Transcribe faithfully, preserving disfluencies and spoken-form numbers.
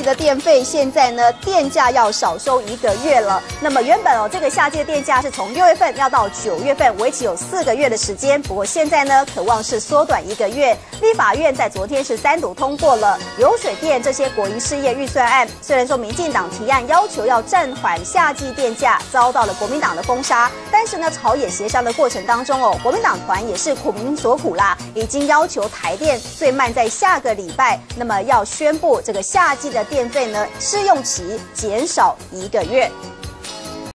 的电费，现在呢电价要少收一个月了。那么原本哦，这个夏季的电价是从六月份要到九月份，为期有四个月的时间。不过现在呢，可望是缩短一个月。立法院在昨天是三读通过了油水电这些国营事业预算案。虽然说民进党提案要求要暂缓夏季电价，遭到了国民党的封杀，但是呢，朝野协商的过程当中哦，国民党团也是苦民所苦啦，已经要求台电最慢在下个礼拜，那么要宣布这个夏季的电费呢试用期减少一个月。